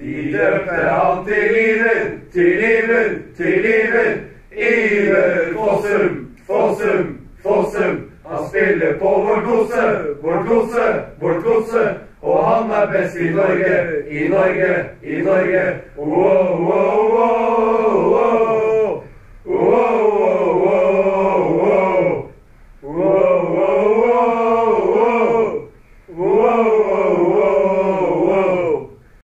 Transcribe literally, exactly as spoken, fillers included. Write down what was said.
De døpte han til livet, til livet, til livet. Iver Fossum, Fossum, Fossum. Han spiller på vår gosse, vår gosse, vår gosse. Og han er best i Norge, i Norge, i Norge. Wow, wow, wow.